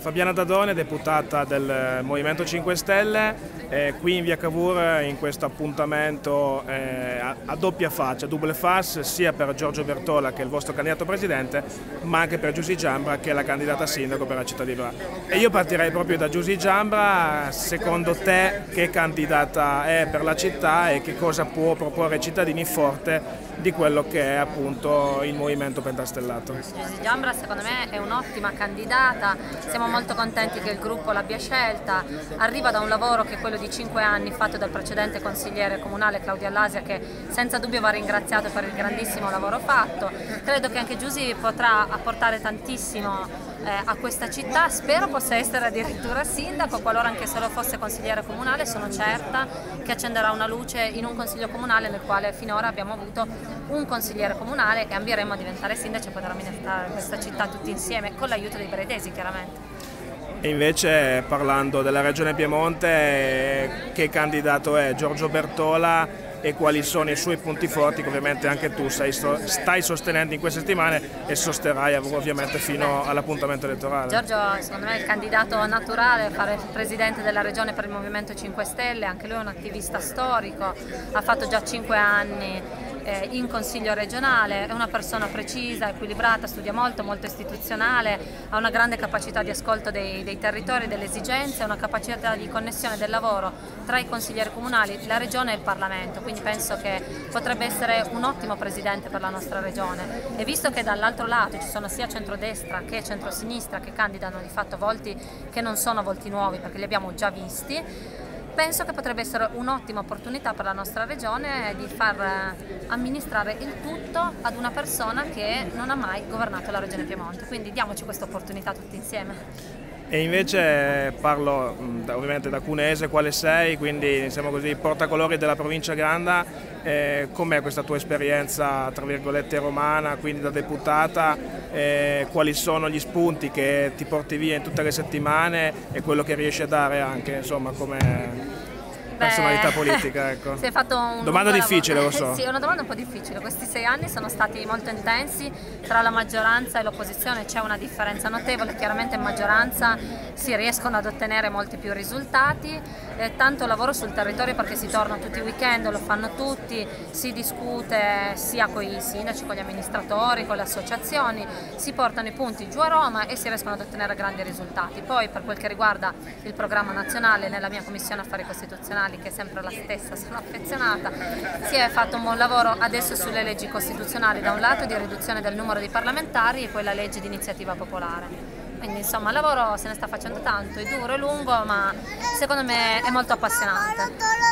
Fabiana Dadone, deputata del Movimento 5 Stelle, qui in via Cavour in questo appuntamento a doppia faccia, double face, sia per Giorgio Bertola che è il vostro candidato presidente, ma anche per Giusy Giambra che è la candidata sindaco per la città di Bra. E io partirei proprio da Giusy Giambra. Secondo te che candidata è per la città e che cosa può proporre ai cittadini forte di quello che è appunto il Movimento Pentastellato? Giusy Giambra secondo me è un'ottima candidata, siamo molto contenti che il gruppo l'abbia scelta, arriva da un lavoro che è quello di 5 anni fatto dal precedente consigliere comunale Claudio Allasia, che senza dubbio va ringraziato per il grandissimo lavoro fatto. Credo che anche Giusy potrà apportare tantissimo a questa città, spero possa essere addirittura sindaco, qualora anche solo fosse consigliere comunale. Sono certa che accenderà una luce in un consiglio comunale nel quale finora abbiamo avuto un consigliere comunale e ambiremo a diventare sindaci e poter amministrare questa città tutti insieme con l'aiuto dei bredesi chiaramente. E invece, parlando della Regione Piemonte, che candidato è Giorgio Bertola e quali sono i suoi punti forti che ovviamente anche tu stai sostenendo in queste settimane e sosterrai ovviamente fino all'appuntamento elettorale? Giorgio secondo me è il candidato naturale a fare il presidente della Regione per il Movimento 5 Stelle, anche lui è un attivista storico, ha fatto già 5 anni in consiglio regionale, è una persona precisa, equilibrata, studia molto, molto istituzionale, ha una grande capacità di ascolto dei territori, delle esigenze, una capacità di connessione del lavoro tra i consiglieri comunali, la regione e il Parlamento, quindi penso che potrebbe essere un ottimo presidente per la nostra regione. E visto che dall'altro lato ci sono sia centrodestra che centrosinistra che candidano di fatto volti che non sono volti nuovi perché li abbiamo già visti, penso che potrebbe essere un'ottima opportunità per la nostra regione di far amministrare il tutto ad una persona che non ha mai governato la regione Piemonte, quindi diamoci questa opportunità tutti insieme. E invece parlo ovviamente da cunese, quale sei, quindi siamo così portacolori della provincia Granda, com'è questa tua esperienza tra virgolette romana, quindi da deputata, quali sono gli spunti che ti porti via in tutte le settimane e quello che riesci a dare anche insomma come personalità politica, ecco. Si è fatto un domanda difficile, lo so. Sì, è una domanda un po' difficile. Questi 6 anni sono stati molto intensi, tra la maggioranza e l'opposizione c'è una differenza notevole, chiaramente in maggioranza si riescono ad ottenere molti più risultati, tanto lavoro sul territorio perché si torna tutti i weekend, lo fanno tutti, si discute sia con i sindaci, con gli amministratori, con le associazioni, si portano i punti giù a Roma e si riescono ad ottenere grandi risultati. Poi per quel che riguarda il programma nazionale, nella mia commissione affari costituzionali, che è sempre la stessa, sono affezionata, si è fatto un buon lavoro adesso sulle leggi costituzionali, da un lato di riduzione del numero di parlamentari e poi la legge di iniziativa popolare. Quindi insomma il lavoro se ne sta facendo tanto, è duro, è lungo, ma secondo me è molto appassionante.